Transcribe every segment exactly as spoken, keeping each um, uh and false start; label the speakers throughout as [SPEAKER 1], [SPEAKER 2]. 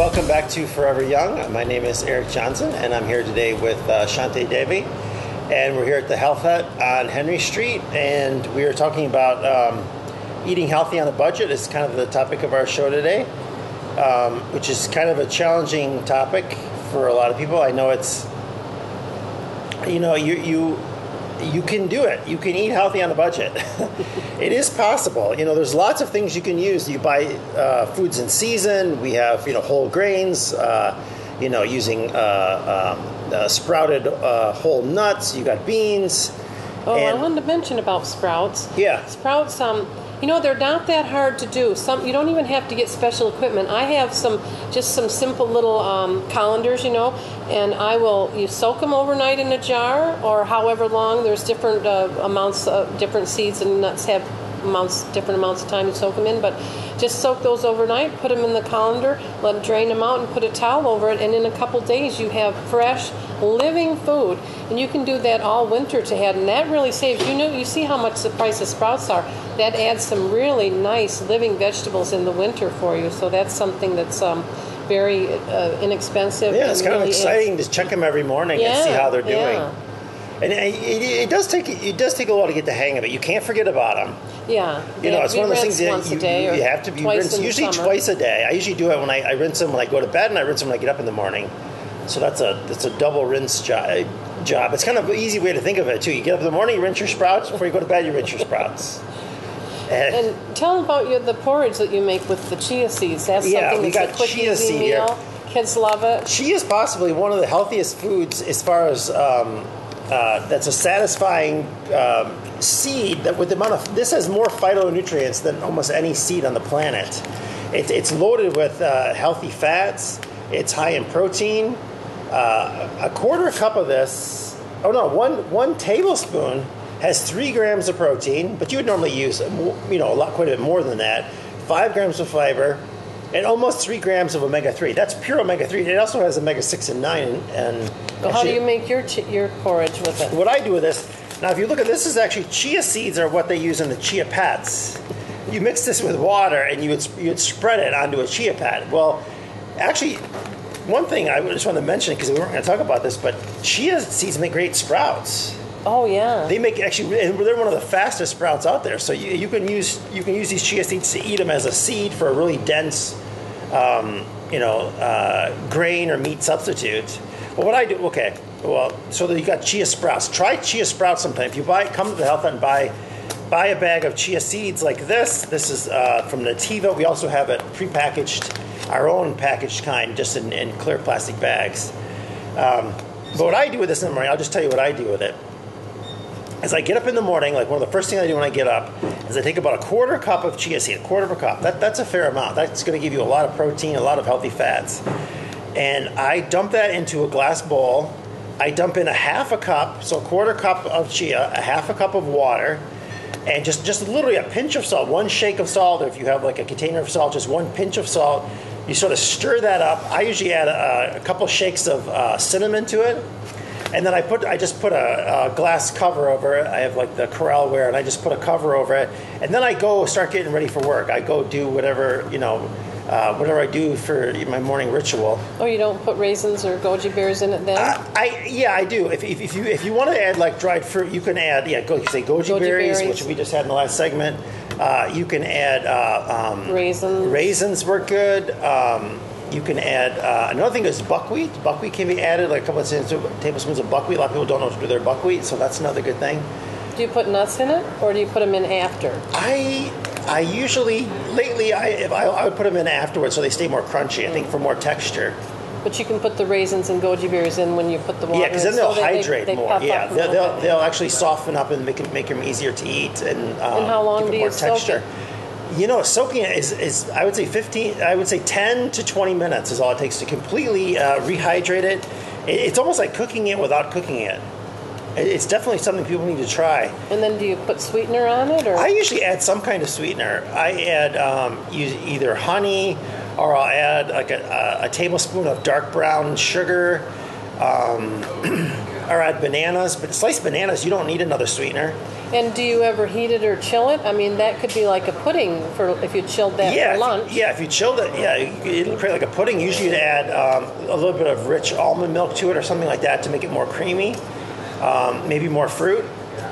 [SPEAKER 1] welcome back to Forever Young. My name is Eric Johnson, and I'm here today with uh, Shante Devi. And we're here at the Health Hut on Henry Street, and we are talking about um, eating healthy on a budget. It's kind of the topic of our show today, um, which is kind of a challenging topic for a lot of people. I know it's, you know, you you you can do it. You can eat healthy on a budget. It is possible. You know, there's lots of things you can use. You buy uh, foods in season. We have, you know, whole grains, uh, you know, using uh, um, uh, sprouted uh, whole nuts. You got beans.
[SPEAKER 2] Oh,
[SPEAKER 1] and,
[SPEAKER 2] I wanted to mention about sprouts.
[SPEAKER 1] Yeah.
[SPEAKER 2] Sprouts, um, you know, they're not that hard to do. Some you don't even have to get special equipment. I have some, just some simple little um, colanders, you know, and I will, you soak them overnight in a jar or however long. There's different uh, amounts of different seeds and nuts have amounts, different amounts of time to soak them in, but just soak those overnight, put them in the colander, let it drain them out, and put a towel over it, and in a couple days you have fresh, living food. And you can do that all winter to have, and that really saves. You know, you see how much the price of sprouts are. That adds some really nice living vegetables in the winter for you. So that's something that's um, very uh, inexpensive.
[SPEAKER 1] Yeah, it's kind
[SPEAKER 2] really
[SPEAKER 1] of exciting
[SPEAKER 2] adds.
[SPEAKER 1] to check them every morning
[SPEAKER 2] Yeah,
[SPEAKER 1] and see how they're doing.
[SPEAKER 2] yeah.
[SPEAKER 1] And it, it, it does take it does take a while to get the hang of it. You can't forget about them.
[SPEAKER 2] Yeah,
[SPEAKER 1] You know, it's one of those things that
[SPEAKER 2] once
[SPEAKER 1] you,
[SPEAKER 2] a day or
[SPEAKER 1] you have to be
[SPEAKER 2] twice
[SPEAKER 1] rinse,
[SPEAKER 2] in the
[SPEAKER 1] usually
[SPEAKER 2] summer.
[SPEAKER 1] twice a day. I usually do it when I, I rinse them when I go to bed, and I rinse them when I get up in the morning. So that's a that's a double rinse job. Job. It's kind of an easy way to think of it too. You get up in the morning, you rinse your sprouts. Before you go to bed, you rinse your sprouts. And,
[SPEAKER 2] And tell them about your, the porridge that you make with the chia seeds. That's
[SPEAKER 1] Yeah,
[SPEAKER 2] something
[SPEAKER 1] we
[SPEAKER 2] that's
[SPEAKER 1] got
[SPEAKER 2] a quick,
[SPEAKER 1] chia
[SPEAKER 2] easy
[SPEAKER 1] seed
[SPEAKER 2] meal.
[SPEAKER 1] here.
[SPEAKER 2] Kids love it.
[SPEAKER 1] chia is possibly one of the healthiest foods as far as um, uh, that's a satisfying um, seed that with the amount of this has more phytonutrients than almost any seed on the planet. It, it's loaded with uh, healthy fats. It's high in protein. Uh, a quarter cup of this, oh no, one one tablespoon has three grams of protein, but you would normally use, you know, a lot, quite a bit more than that. Five grams of fiber, and almost three grams of omega three. That's pure omega three. It also has omega six and nine. And
[SPEAKER 2] So how do you make your chi- your porridge with it?
[SPEAKER 1] what I do with this, now if you look at this, is actually chia seeds are what they use in the chia pets. You mix this with water and you would you would spread it onto a chia pet. Well, actually, one thing I just want to mention, because we weren't going to talk about this, but chia seeds make great sprouts.
[SPEAKER 2] Oh yeah.
[SPEAKER 1] They make actually, and they're one of the fastest sprouts out there. So you, you can use you can use these chia seeds to eat them as a seed for a really dense, um, you know, uh, grain or meat substitute. But what I do, okay, well, so that you got chia sprouts. Try chia sprouts sometime. If you buy, come to the Health Hut and buy buy a bag of chia seeds like this. This is uh, from Nativa. We also have it prepackaged, our own packaged kind, just in, in clear plastic bags. Um, but what I do with this in the morning, I'll just tell you what I do with it. As I get up in the morning, like one of the first things I do when I get up is I take about a quarter cup of chia seed, a quarter of a cup. That, that's a fair amount. That's going to give you a lot of protein, a lot of healthy fats. And I dump that into a glass bowl. I dump in a half a cup, so a quarter cup of chia, a half a cup of water, and just, just literally a pinch of salt, one shake of salt, or if you have like a container of salt, just one pinch of salt. You sort of stir that up. I usually add a, a couple shakes of uh, cinnamon to it. And then I put, I just put a, a glass cover over it. I have like the Corralware, and I just put a cover over it. And then I go start getting ready for work. I go do whatever, you know, uh, whatever I do for my morning ritual.
[SPEAKER 2] Oh, you don't put raisins or goji berries in it then?
[SPEAKER 1] Uh, I yeah, I do. If, if, if you if you want to add like dried fruit, you can add yeah, go, you say goji,
[SPEAKER 2] Goji
[SPEAKER 1] berries,
[SPEAKER 2] berries.
[SPEAKER 1] which we just had in the last segment. Uh, you can add uh, um,
[SPEAKER 2] Raisins.
[SPEAKER 1] Raisins work good. Um, You can add, uh, another thing is buckwheat. Buckwheat can be added, like a couple of tablespoons of buckwheat. A lot of people don't know what to do with their buckwheat, so that's another good thing.
[SPEAKER 2] Do you put nuts in it, or do you put them in after?
[SPEAKER 1] I I usually, lately, I, if I, I would put them in afterwards so they stay more crunchy, I think, for more texture.
[SPEAKER 2] But you can put the raisins and goji berries in when you put the water
[SPEAKER 1] Yeah, because then
[SPEAKER 2] in,
[SPEAKER 1] they'll
[SPEAKER 2] so they-
[SPEAKER 1] hydrate
[SPEAKER 2] they, they
[SPEAKER 1] more.
[SPEAKER 2] puff
[SPEAKER 1] Yeah,
[SPEAKER 2] up a
[SPEAKER 1] they'll,
[SPEAKER 2] little
[SPEAKER 1] they'll,
[SPEAKER 2] bit.
[SPEAKER 1] they'll actually soften up and make, it, make them easier to eat. And, um,
[SPEAKER 2] And how long
[SPEAKER 1] give it
[SPEAKER 2] do you
[SPEAKER 1] more
[SPEAKER 2] soak
[SPEAKER 1] texture.
[SPEAKER 2] it?
[SPEAKER 1] You know, soaking it is, is, I would say fifteen, I would say ten to twenty minutes is all it takes to completely uh, rehydrate it. it. It's almost like cooking it without cooking it. It- It's definitely something people need to try.
[SPEAKER 2] And then do you put sweetener on it, or?
[SPEAKER 1] I usually add some kind of sweetener. I add um, use either honey, or I'll add like a, a, a tablespoon of dark brown sugar, um, or add bananas. But sliced bananas, you don't need another sweetener.
[SPEAKER 2] And do you ever heat it or chill it? I mean, that could be like a pudding for if you chilled that
[SPEAKER 1] Yeah,
[SPEAKER 2] for
[SPEAKER 1] if-
[SPEAKER 2] lunch.
[SPEAKER 1] yeah. If you chilled it, yeah, it'll create like a pudding. Usually, you'd add um, a little bit of rich almond milk to it or something like that to make it more creamy. Um, maybe more fruit.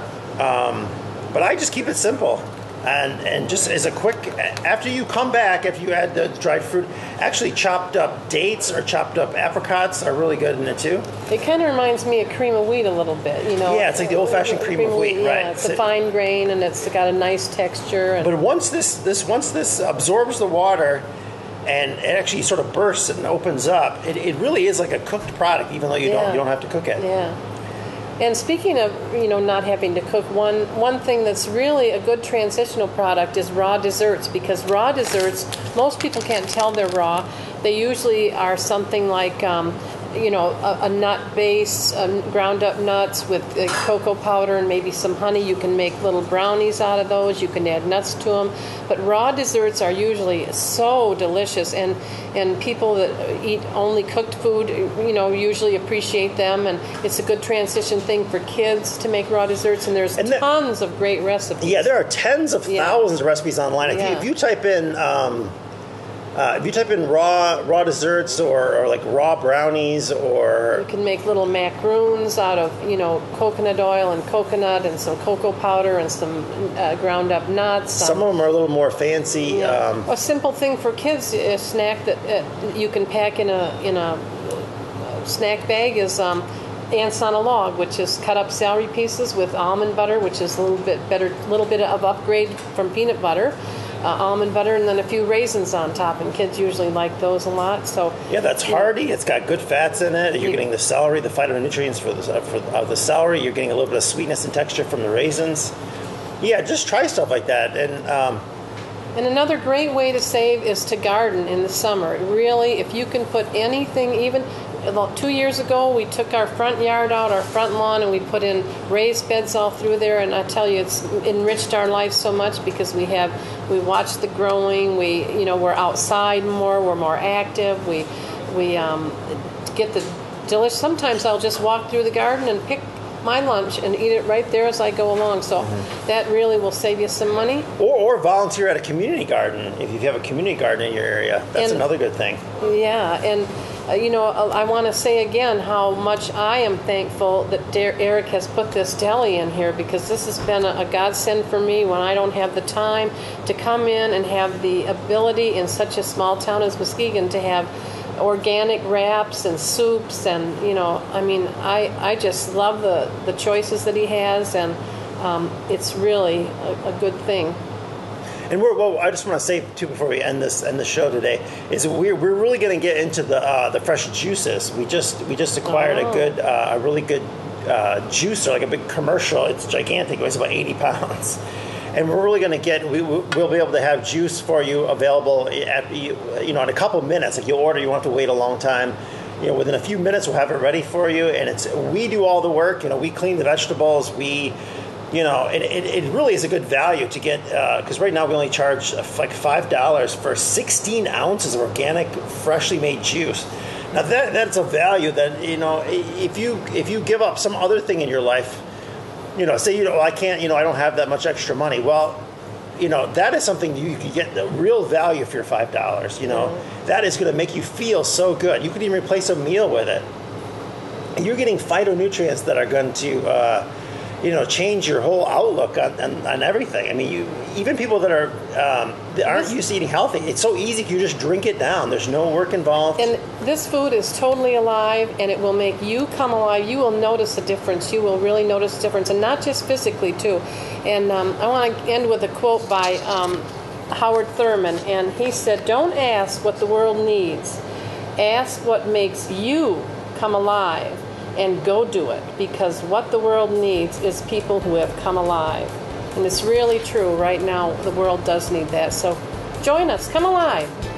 [SPEAKER 1] Um, but I just keep it simple. And and just as a quick, after you come back, after you add the dried fruit, actually chopped up dates or chopped up apricots are really good in it too.
[SPEAKER 2] It kind of reminds me of cream of wheat a little bit, you know.
[SPEAKER 1] Yeah, it's like the old-fashioned cream of wheat,
[SPEAKER 2] yeah,
[SPEAKER 1] right.
[SPEAKER 2] It's
[SPEAKER 1] So-
[SPEAKER 2] a fine grain and it's got a nice texture. And
[SPEAKER 1] But once this this once this absorbs the water, and it actually sort of bursts and opens up, it, it really is like a cooked product, even though you
[SPEAKER 2] Yeah.
[SPEAKER 1] don't you don't have to cook it.
[SPEAKER 2] yeah. And speaking of, you know, not having to cook, one one thing that's really a good transitional product is raw desserts, because raw desserts, most people can't tell they're raw. They usually are something like, um, you know, a, a nut base, um, ground up nuts with uh, cocoa powder and maybe some honey. You can make little brownies out of those. You can add nuts to them. But raw desserts are usually so delicious, and and people that eat only cooked food, you know, usually appreciate them. And it's a good transition thing for kids to make raw desserts. And there's
[SPEAKER 1] And that-
[SPEAKER 2] tons of great recipes.
[SPEAKER 1] Yeah, there are tens of
[SPEAKER 2] Yeah.
[SPEAKER 1] thousands of recipes online. If, you,
[SPEAKER 2] Yeah.
[SPEAKER 1] if you type in um, uh, if you type in raw raw desserts or, or like raw brownies or
[SPEAKER 2] You can make little macaroons out of, you know, coconut oil and coconut and some cocoa powder and some uh, ground up nuts.
[SPEAKER 1] some of them are a little more fancy.
[SPEAKER 2] Yeah.
[SPEAKER 1] Um,
[SPEAKER 2] A simple thing for kids, a snack that uh, you can pack in a in a snack bag is um, ants on a log, which is cut up celery pieces with almond butter, which is a little bit better, little bit of upgrade from peanut butter. Uh, almond butter and then a few raisins on top, and kids usually like those a lot. So
[SPEAKER 1] yeah, that's hearty. It's got good fats in it. You're
[SPEAKER 2] Yeah.
[SPEAKER 1] getting the celery, the phytonutrients for the uh, for of the celery. You're getting a little bit of sweetness and texture from the raisins. Yeah, just try stuff like that. And um,
[SPEAKER 2] And another great way to save is to garden in the summer. Really, if you can put anything, even about two years ago, we took our front yard out, our front lawn, and we put in raised beds all through there. And I tell you, it's enriched our life so much because we have, we watch the growing. We, you know, we're outside more. We're more active. We, we um, get the delicious. Sometimes I'll just walk through the garden and pick my lunch and eat it right there as I go along. So that really will save you some money.
[SPEAKER 1] or or volunteer at a community garden if you have a community garden in your area. That's
[SPEAKER 2] And-
[SPEAKER 1] another good thing.
[SPEAKER 2] Yeah, and uh, you know, I want to say again how much I am thankful that Der- Eric has put this deli in here, because this has been a, a godsend for me when I don't have the time to come in and have the ability in such a small town as Muskegon to have organic wraps and soups. And you know, I mean, I, I just love the, the choices that he has, and um, it's really a, a good thing.
[SPEAKER 1] And we're, well, I just want to say too before we end this end the show today is that we're we're really going to get into the uh, the fresh juices. We just we just acquired
[SPEAKER 2] Oh.
[SPEAKER 1] a good uh, a really good uh, juicer, like a big commercial. It's gigantic. It weighs about eighty pounds. And we're really going to get, we, we'll be able to have juice for you available at, you know, in a couple minutes. Like you order, you won't have to wait a long time. You know, within a few minutes, we'll have it ready for you. And it's, we do all the work. You know, we clean the vegetables. We, you know, it, it, it really is a good value to get, because right now we only charge uh, like five dollars for sixteen ounces of organic, freshly made juice. Now that that's a value that, you know, if you if you give up some other thing in your life, you know, say, you know, I can't, you know, I don't have that much extra money. Well, you know, that is something you can get the real value for your five dollars, you know. Mm-hmm. That is going to make you feel so good. You could even replace a meal with it. And you're getting phytonutrients that are going to, uh, you know, change your whole outlook on, on, on everything. I mean, you even people that are um, that aren't used to eating healthy, it's so easy. You just drink it down. There's no work involved.
[SPEAKER 2] And this food is totally alive, and it will make you come alive. You will notice a difference. You will really notice a difference, and not just physically, too. And um, I want to end with a quote by um, Howard Thurman, and he said, "Don't ask what the world needs. Ask what makes you come alive, and go do it, because what the world needs is people who have come alive." And it's really true right now. The world does need that. So join us. Come alive.